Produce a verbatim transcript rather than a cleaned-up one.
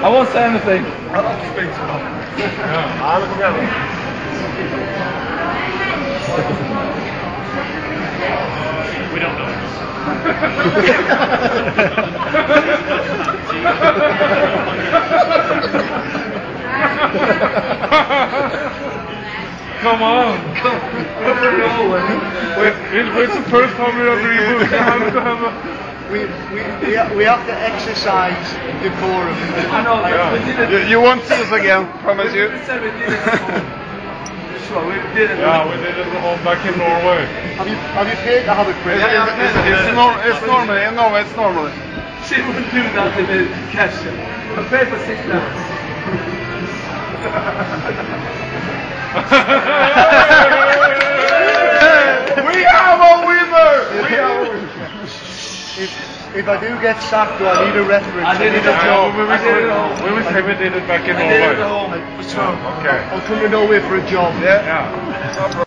I won't say anything. I'll have to speak to him. Yeah. I'll look around. We don't know. Come on. It's the first time we ever moved to have to have a... We, we, we, have, we have to exercise decorum. I know, Yeah. we did it. You, you won't see us again, promise you. We said we did it at home. Sure, we did it. Yeah, we did it at home back in Norway. Have you, have you paid to have it printed? It's, it's, it's, nor it's normally, in Norway it's normally. She would do that in the cash. I paid for six dollars. We have a winner! We have a winner! If, if I do get sacked, do I need a reference? I did it at home. I did it at home. We will say we did it back in I did it at Norway. home. For sure. Okay. I'll come to Norway for a job. Yeah. Yeah.